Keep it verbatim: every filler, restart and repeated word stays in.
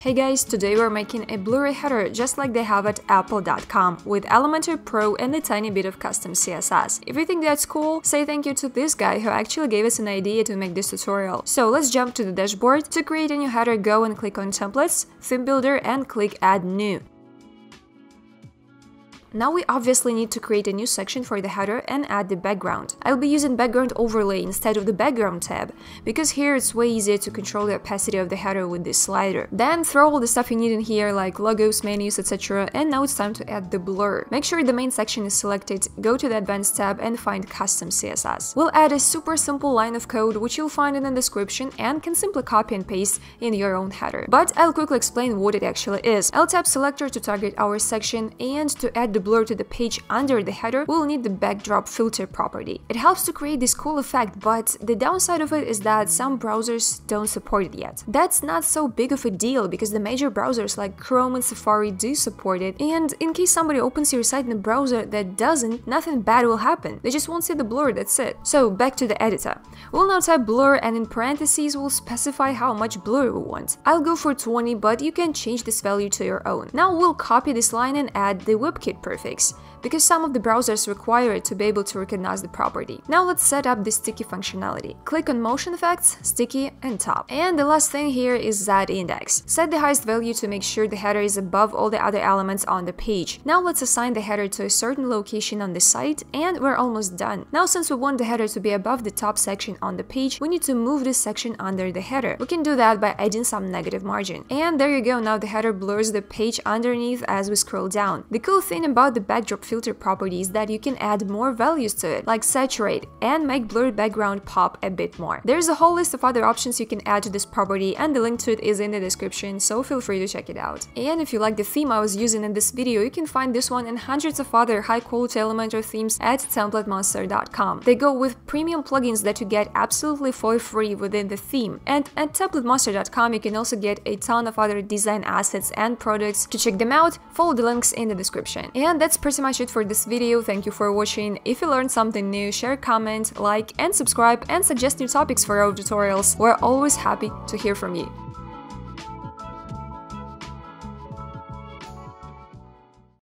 Hey guys, today we're making a Blurry header just like they have at apple dot com with Elementor Pro and a tiny bit of custom C S S. If you think that's cool, say thank you to this guy who actually gave us an idea to make this tutorial. So let's jump to the dashboard. To create a new header, go and click on Templates, Theme Builder and click Add New. Now we obviously need to create a new section for the header and add the background. I'll be using background overlay instead of the background tab, because here it's way easier to control the opacity of the header with this slider. Then throw all the stuff you need in here like logos, menus, et cetera. And now it's time to add the blur. Make sure the main section is selected, go to the advanced tab and find custom C S S. We'll add a super simple line of code which you'll find in the description and can simply copy and paste in your own header. But I'll quickly explain what it actually is. I'll tap selector to target our section, and to add the blur to the page under the header, we'll need the backdrop filter property. It helps to create this cool effect, but the downside of it is that some browsers don't support it yet. That's not so big of a deal because the major browsers like Chrome and Safari do support it, and in case somebody opens your site in a browser that doesn't, nothing bad will happen. They just won't see the blur, that's it. So back to the editor. We'll now type blur and in parentheses we'll specify how much blur we want. I'll go for twenty, but you can change this value to your own. Now we'll copy this line and add the WebKit prefix, because some of the browsers require it to be able to recognize the property. Now let's set up the sticky functionality. Click on Motion Effects, Sticky and Top. And the last thing here is Z index. Set the highest value to make sure the header is above all the other elements on the page. Now let's assign the header to a certain location on the site, and we're almost done. Now since we want the header to be above the top section on the page, we need to move this section under the header. We can do that by adding some negative margin. And there you go, now the header blurs the page underneath as we scroll down. The cool thing about the backdrop filter property is that you can add more values to it, like saturate, and make blurred background pop a bit more. There's a whole list of other options you can add to this property, and the link to it is in the description, so feel free to check it out. And if you like the theme I was using in this video, you can find this one and hundreds of other high-quality Elementor themes at template monster dot com. They go with premium plugins that you get absolutely for free within the theme. And at template monster dot com you can also get a ton of other design assets and products. To check them out, follow the links in the description. And that's pretty much it for this video. Thank you for watching. If you learned something new, share, comment, like and subscribe, and suggest new topics for our tutorials. We're always happy to hear from you.